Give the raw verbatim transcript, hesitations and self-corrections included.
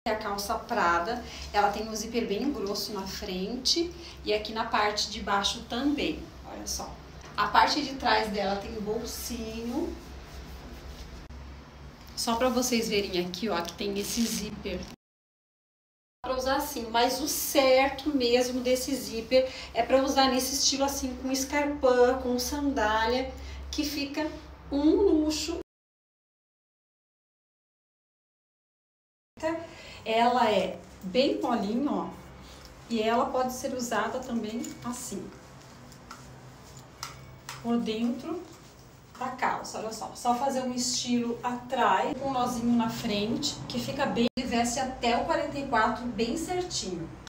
A calça Prada, ela tem um zíper bem grosso na frente e aqui na parte de baixo também, olha só. A parte de trás dela tem um bolsinho, só para vocês verem aqui, ó, que tem esse zíper. Para usar assim, mas o certo mesmo desse zíper é para usar nesse estilo assim, com escarpão, com sandália, que fica um luxo. Ela é bem molinha, ó, e ela pode ser usada também assim, por dentro da calça, olha só. Só fazer um estilo atrás, com um nozinho na frente, que fica bem, e veste até o quarenta e quatro bem certinho.